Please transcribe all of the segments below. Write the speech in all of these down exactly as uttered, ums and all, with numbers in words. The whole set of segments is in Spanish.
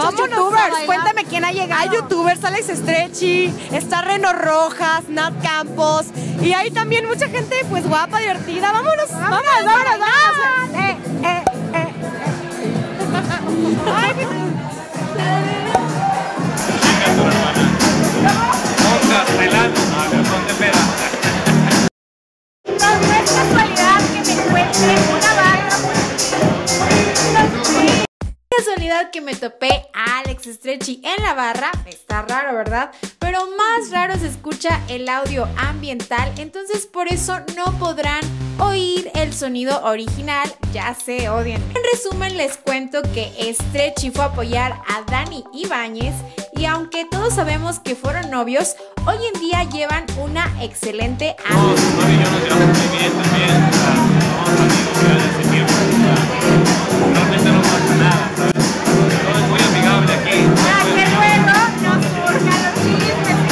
muchos Vámonos youtubers. Cuéntame quién ha llegado. Hay youtubers, Alex Stretchy, está Reno Rojas, Nat Campos. Y hay también mucha gente, pues guapa, divertida. Vámonos, vámonos, vámonos, vámonos. Eh, eh, eh. Ay, qué... No es casualidad que me encuentre una barra. Casualidad que me topé a Alex Stretchy en la barra. Está raro, ¿verdad? Pero más raro se escucha el audio ambiental, entonces por eso no podrán oír el sonido original. Ya se odian. En resumen, les cuento que Stretchy fue a apoyar a Dani Ibáñez y aunque todos sabemos que fueron novios, hoy en día llevan una excelente amistad. No, no, y yo nos llevamos muy bien también. O sea, somos amigos ya de ese tiempo. O sea, realmente no pasa nada, ¿sabes? Todo es muy amigable aquí. Ah, que luego nos surjan los chismes.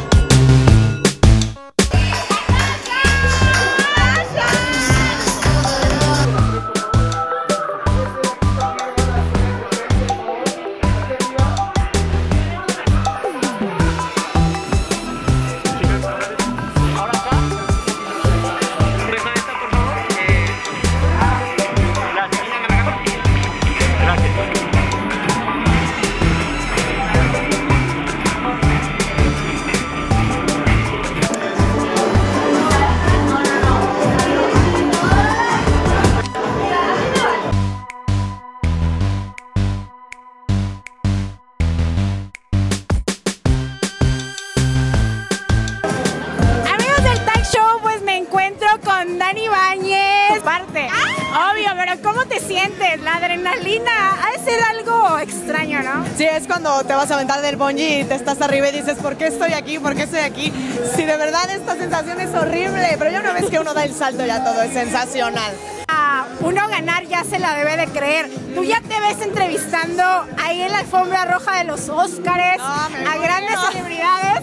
Dani Ibáñez, parte. ¡Ah! Obvio, pero ¿cómo te sientes? La adrenalina ha de ser algo extraño, ¿no? Sí, es cuando te vas a aventar del bungee y te estás arriba y dices, ¿por qué estoy aquí? ¿Por qué estoy aquí? Sí, de verdad esta sensación es horrible, pero ya una vez que uno da el salto ya todo es sensacional. Ah, uno ganar ya se la debe de creer. Tú ya te ves entrevistando ahí en la alfombra roja de los Óscares no, a grandes celebridades.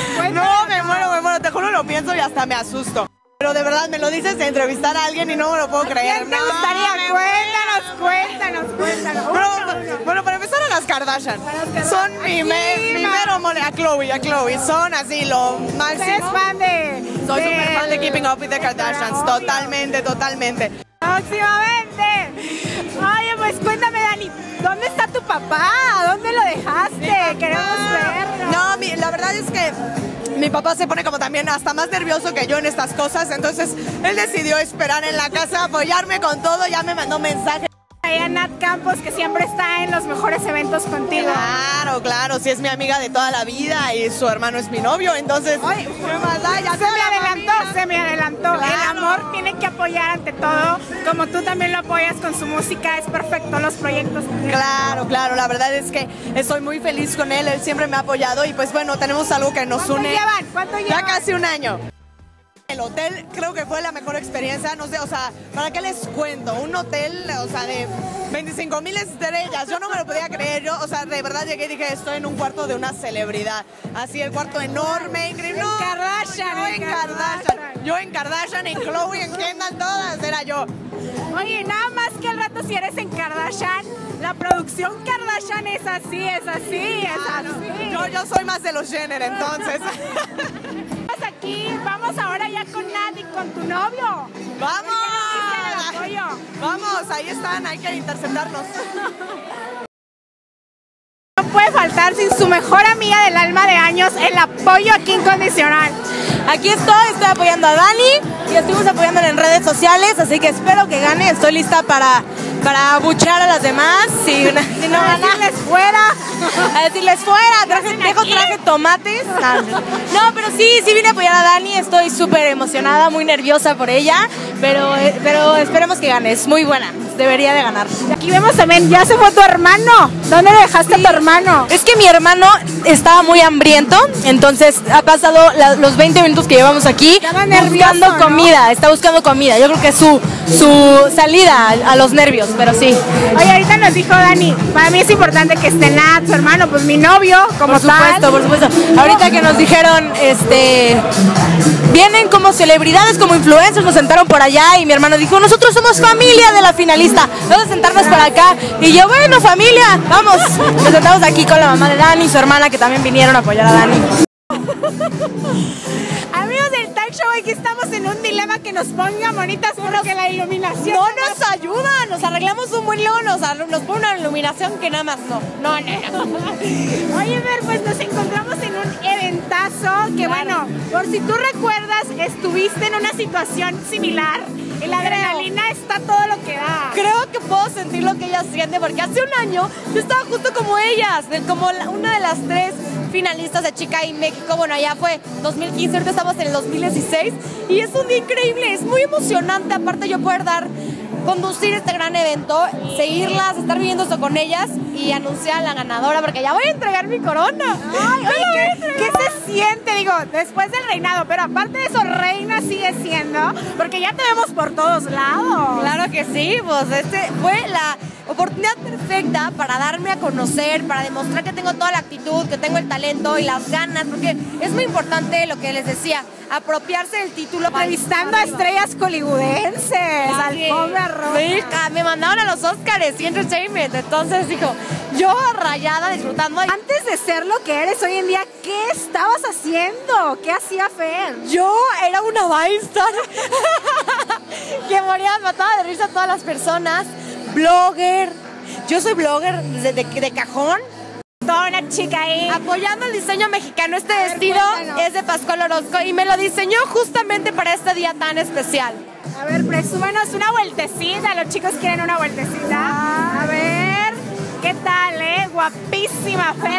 No, me muero, me muero, te juro lo pienso y hasta me asusto. Pero de verdad me lo dices de entrevistar a alguien y no me lo puedo creer. ¿Quién te no, gustaría? Me... Cuéntanos, cuéntanos, cuéntanos. Bueno, uno, uno. bueno, para empezar a las Kardashian. Kardashian. Son mi, me, mi mero mole. A Khloe, a Khloe. Son así lo máximo. ¿Eres fan de...? Soy de, súper fan de Keeping Up with the Kardashians. Obvio. Totalmente, totalmente. Próximamente. Oye, pues cuéntame, Dani, ¿dónde está tu papá? ¿Dónde lo dejaste? Queremos verlo. No, mi, la verdad es que mi papá se pone como también hasta más nervioso que yo en estas cosas, entonces él decidió esperar en la casa, apoyarme con todo, ya me mandó mensaje. Ahí a Nat Campos, que siempre está en los mejores eventos contigo. Claro, claro, sí es mi amiga de toda la vida y su hermano es mi novio, entonces... Oye, ¿qué más da? Ya se me adelantó, familia. se me adelantó. Claro. El amor tiene que apoyar ante todo, como tú también lo apoyas con su música, es perfecto los proyectos. Claro, claro, la verdad es que estoy muy feliz con él, él siempre me ha apoyado y pues bueno, tenemos algo que nos ¿Cuánto une. llevan? ¿Cuánto llevan? Ya casi un año. El hotel creo que fue la mejor experiencia, no sé, o sea, ¿para qué les cuento? Un hotel, o sea, de veinticinco mil estrellas, yo no me lo podía creer, yo, o sea, de verdad llegué y dije, estoy en un cuarto de una celebridad, así el cuarto enorme, increíble. En Kardashian, yo en en Kardashian. Kardashian, yo en Kardashian, en Khloe, en Kendall, todas, era yo. Oye, nada más que al rato si eres en Kardashian, la producción Kardashian es así, es así, es así. Yo, yo soy más de los Jenner, entonces. Aquí, vamos ahora ya con Nat y con tu novio. ¡Vamos! Vamos, ahí están, hay que interceptarnos. No puede faltar sin su mejor amiga del alma de años el apoyo aquí incondicional. Aquí estoy, estoy apoyando a Dani y estuvimos apoyándola en redes sociales, así que espero que gane. Estoy lista para, para abuchear a las demás. Si, si no a gana, decirles fuera. A decirles fuera. Traje, dejo traje tomates. No, pero sí, sí vine a apoyar a Dani. Estoy súper emocionada, muy nerviosa por ella, pero, pero esperemos que gane. Es muy buena, debería de ganar. Aquí vemos también, ya se fue tu hermano. ¿Dónde dejaste sí. a tu hermano? Es que mi hermano estaba muy hambriento, entonces ha pasado la, los veinte minutos que llevamos aquí buscando ¿no? comida, está buscando comida. Yo creo que es su, su salida a, a los nervios, pero sí. Oye, ahorita nos dijo Dani, para mí es importante que esté Nat, su hermano, pues mi novio, como por supuesto, tal. por supuesto. Ahorita que nos dijeron, este, vienen como celebridades, como influencers, nos sentaron por allá y mi hermano dijo, nosotros somos familia de la finalista. lista, vamos a sentarnos por acá. Y yo, bueno, familia, vamos. Nos sentamos aquí con la mamá de Dani y su hermana que también vinieron a apoyar a Dani. Amigos del Talk Show, aquí estamos en un dilema que nos ponga bonitas porque la iluminación No nos ayuda, nos arreglamos un buen luego, nos, nos pone una iluminación que nada más no. No, no, no. Oye, Ver, pues nos encontramos en un eventazo que, bueno, por si tú recuerdas, estuviste en una situación similar y la adrenalina está todo lo que da. Creo que puedo sentir lo que ella siente porque hace un año yo estaba justo como ellas, como la, una de las tres finalistas de Chica y México. Bueno, allá fue dos mil quince, ahorita estamos en el dos mil dieciséis y es un día increíble, es muy emocionante. Aparte yo poder dar, conducir este gran evento, seguirlas, estar viviendo esto con ellas y anunciar a la ganadora porque ya voy a entregar mi corona. Ay, oye, ¿qué, ¿qué se siente? Digo, después del reinado, pero aparte de eso, reina sigue siendo, porque ya te vemos por todos lados. Claro que sí, pues este fue la oportunidad perfecta para darme a conocer, para demostrar que tengo toda la actitud, que tengo el talento y las ganas, porque es muy importante lo que les decía, apropiarse del título. Entrevistando a estrellas hollywoodenses, alfombra roja. Sí, me mandaron a los Oscars y Entertainment, entonces dijo, yo rayada disfrutando. Antes de ser lo que eres hoy en día, ¿qué estabas haciendo? ¿Qué hacía Fer? Yo era una Weinstein que moría, mataba de risa a todas las personas. Blogger, yo soy blogger de, de, de cajón. Toda una chica ahí. Apoyando el diseño mexicano. Este ver, vestido cuéntanos. es de Pascual Orozco y me lo diseñó justamente para este día tan especial. A ver, presúmenos una vueltecita. Los chicos quieren una vueltecita. A ver, ¿qué tal, eh? Guapísima, Fer.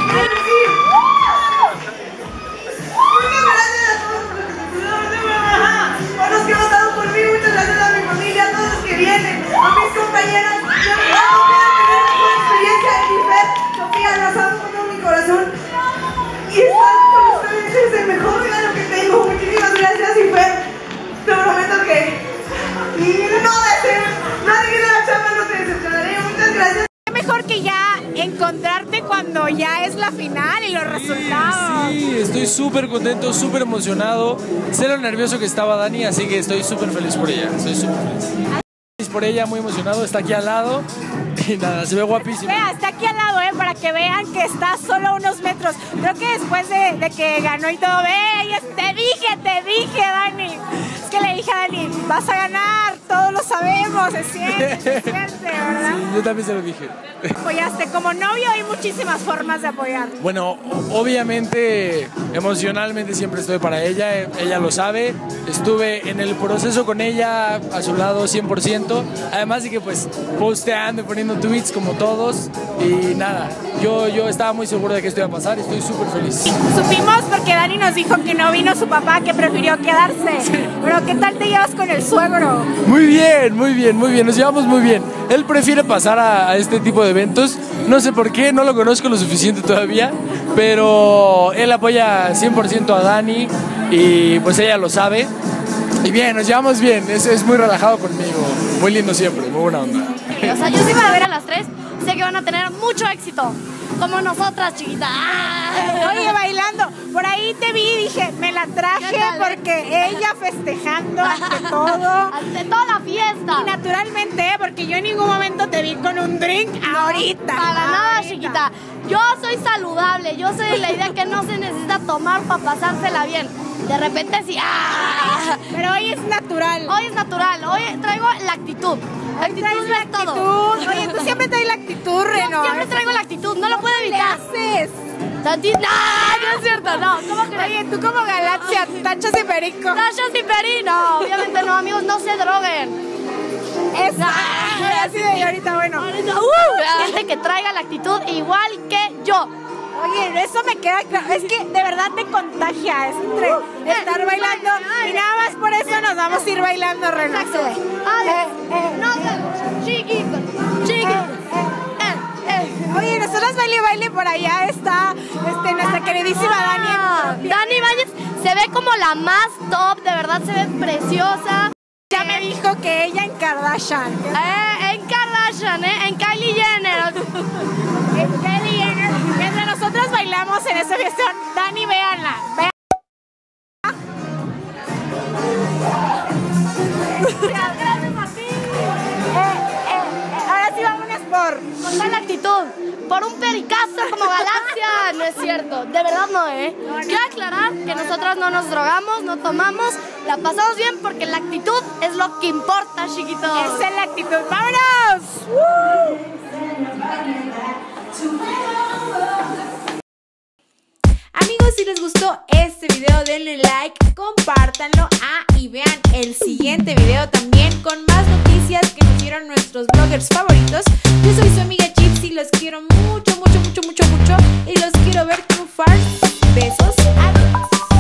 A los que han votado por mí, muchas gracias a mi familia, a todos los que vienen, a mis compañeras. Yo no tener una experiencia de mi Fer. Sofía, las amo con todo mi corazón. Y estar con ustedes es el mejor regalo que tengo. Muchísimas gracias, y Fer, te prometo que no deseo, nadie que la chamba no te decepcionaré. Muchas gracias. Qué mejor que ya encontrarte cuando ya es la final y los resultados. Sí, estoy súper contento, súper emocionado. Sé lo nervioso que estaba Dani, así que estoy súper feliz por ella. Estoy súper feliz. Feliz por ella, muy emocionado. Está aquí al lado y nada, se ve guapísima. Vea, está aquí al lado, eh, para que vean que está solo a unos metros. Creo que después de, de que ganó y todo, ve, ella- te dije, te dije, Dani. Es que le dije a Dani, vas a ganar, todos lo sabemos, se siente, se siente, ¿verdad? Sí, yo también se lo dije. Apoyaste, como novio hay muchísimas formas de apoyar. Bueno, o- obviamente, emocionalmente siempre estoy para ella, eh, ella lo sabe. Estuve en el proceso con ella a su lado cien por ciento. Además de que pues posteando y poniendo tweets como todos. Y nada, yo, yo estaba muy seguro de que esto iba a pasar y estoy súper feliz. Supimos porque Dani nos dijo que no vino su papá, que prefirió quedarse. Pero ¿qué tal te llevas con el suegro? Muy bien, muy bien, muy bien, nos llevamos muy bien. Él prefiere pasar a, a este tipo de eventos, no sé por qué, no lo conozco lo suficiente todavía, pero él apoya cien por ciento a Dani y pues ella lo sabe. Y bien, nos llevamos bien, es, es muy relajado conmigo, muy lindo siempre, muy buena onda. O sea, yo sí voy a ver a las tres, sé que van a tener mucho éxito, como nosotras, chiquita. Oye, bailando. Por ahí te vi y dije, me la traje ¿Qué tal, eh? porque ella festejando ante todo. Ante toda la fiesta. Y naturalmente, porque yo en ningún momento te vi con un drink ahorita. Para nada, ahorita. chiquita. Yo soy saludable, yo soy de la idea que no se necesita tomar para pasársela bien. De repente sí, ¡ah! Pero hoy es natural. Hoy es natural, hoy traigo la actitud. La actitud Traes la es todo. actitud. Oye, tú siempre traes la actitud, Yo Reno. siempre traigo la actitud, no lo puedo ¿Qué evitar. haces? Tanti- ¡No! No es cierto, no. ¿Cómo crees? Oye, tú como Galaxia, tachas y perico. Tachas y peri, no, obviamente no, amigos, no se droguen. Esa. Así de ahorita, bueno. Uh, gente que traiga la actitud igual que yo. Oye, eso me queda claro. Es que de verdad te contagia. Es entre estar bailando. Y nada más por eso nos vamos a ir bailando, Reno. Exacto. Eh, Ay, eh. no te... Chiquito, chiquito. Eh, eh. Oye, nosotros baile baile por allá está este, nuestra queridísima Ah, Dani. Dani Valles se ve como la más top, de verdad se ve preciosa. Ya me dijo que ella en Kardashian. Eh, en Kardashian, eh, en Kylie Jenner. En Kylie Jenner. Mientras nosotros bailamos en esa fiesta, Dani, véanla. Vean. Gracias, Martín. Eh, por un pericazo como Galaxia, no es cierto, de verdad no, ¿eh? Quiero aclarar que nosotros no nos drogamos, no tomamos, la pasamos bien porque la actitud es lo que importa, chiquitos. Esa es la actitud. ¡Vámonos! Amigos, si les gustó este video, denle like, compártanlo, ah, y vean el siguiente video también con más noticias que nos dieron nuestros bloggers favoritos. Yo soy su amiga Gypsy, los quiero mucho, mucho, mucho, mucho, mucho y los quiero ver triunfar. Besos, adiós.